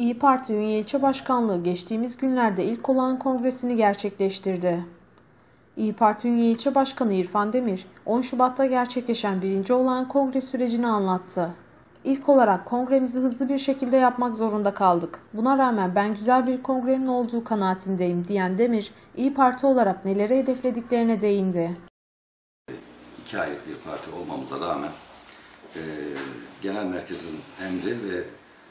İYİ Parti Ünye İlçe Başkanlığı geçtiğimiz günlerde ilk olağan kongresini gerçekleştirdi. İYİ Parti Ünye İlçe Başkanı İrfan Demir, 10 Şubat'ta gerçekleşen birinci olağan kongre sürecini anlattı. İlk olarak kongremizi hızlı bir şekilde yapmak zorunda kaldık. Buna rağmen ben güzel bir kongrenin olduğu kanaatindeyim diyen Demir, İYİ Parti olarak neleri hedeflediklerine değindi. 2 aylık bir parti olmamıza rağmen genel merkezin emri ve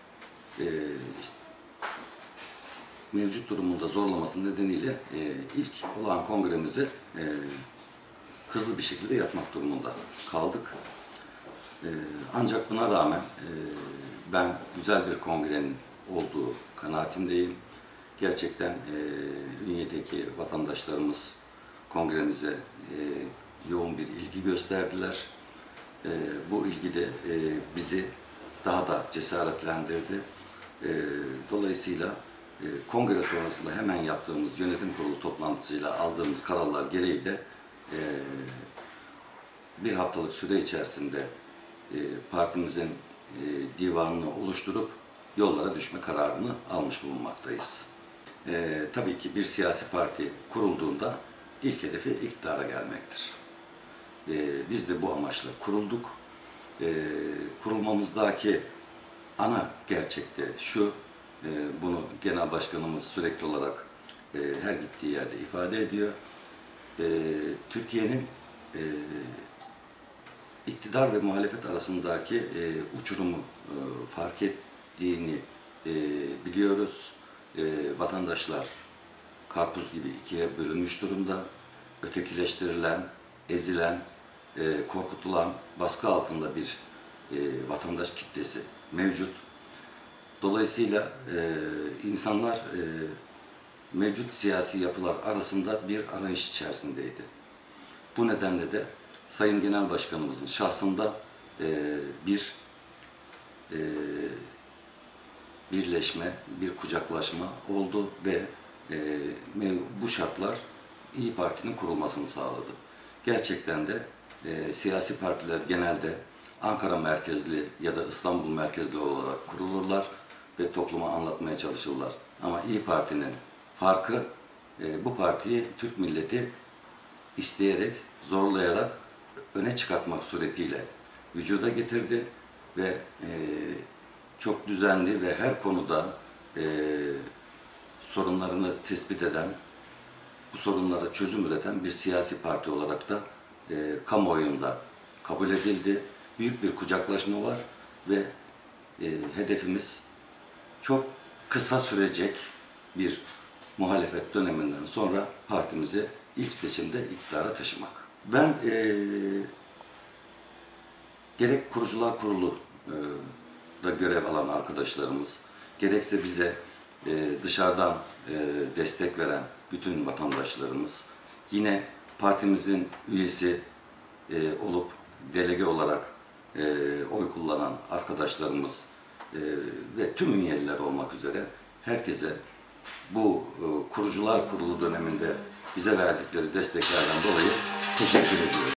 mevcut durumunda zorlaması nedeniyle ilk olağan kongremizi hızlı bir şekilde yapmak durumunda kaldık. Ancak buna rağmen ben güzel bir kongrenin olduğu kanaatindeyim. Gerçekten Ünye'deki vatandaşlarımız kongremize yoğun bir ilgi gösterdiler. Bu ilgi de bizi daha da cesaretlendirdi. Dolayısıyla kongre sonrasında hemen yaptığımız yönetim kurulu toplantısıyla aldığımız kararlar gereği de bir haftalık süre içerisinde partimizin divanını oluşturup yollara düşme kararını almış bulunmaktayız. Tabii ki bir siyasi parti kurulduğunda ilk hedefi iktidara gelmektir. Biz de bu amaçla kurulduk. Kurulmamızdaki ana gerçek de şu, bunu Genel Başkanımız sürekli olarak her gittiği yerde ifade ediyor. Türkiye'nin iktidar ve muhalefet arasındaki uçurumu fark ettiğini biliyoruz. Vatandaşlar karpuz gibi ikiye bölünmüş durumda. Ötekileştirilen, ezilen, korkutulan, baskı altında bir vatandaş kitlesi mevcut. Dolayısıyla insanlar mevcut siyasi yapılar arasında bir arayış içerisindeydi. Bu nedenle de Sayın Genel Başkanımızın şahsında bir birleşme, bir kucaklaşma oldu ve bu şartlar İYİ Parti'nin kurulmasını sağladı. Gerçekten de siyasi partiler genelde Ankara merkezli ya da İstanbul merkezli olarak kurulurlar ve topluma anlatmaya çalışırlar. Ama İYİ Parti'nin farkı, bu partiyi Türk milleti isteyerek, zorlayarak öne çıkartmak suretiyle vücuda getirdi ve çok düzenli ve her konuda sorunlarını tespit eden, bu sorunlara çözüm üreten bir siyasi parti olarak da kamuoyunda kabul edildi. Büyük bir kucaklaşma var ve hedefimiz çok kısa sürecek bir muhalefet döneminden sonra partimizi ilk seçimde iktidara taşımak. Ben gerek Kurucular Kurulu da görev alan arkadaşlarımız, gerekse bize dışarıdan destek veren bütün vatandaşlarımız, yine partimizin üyesi olup delege olarak oy kullanan arkadaşlarımız ve tüm üyeliler olmak üzere herkese bu Kurucular Kurulu döneminde bize verdikleri desteklerden dolayı teşekkür ediyorum.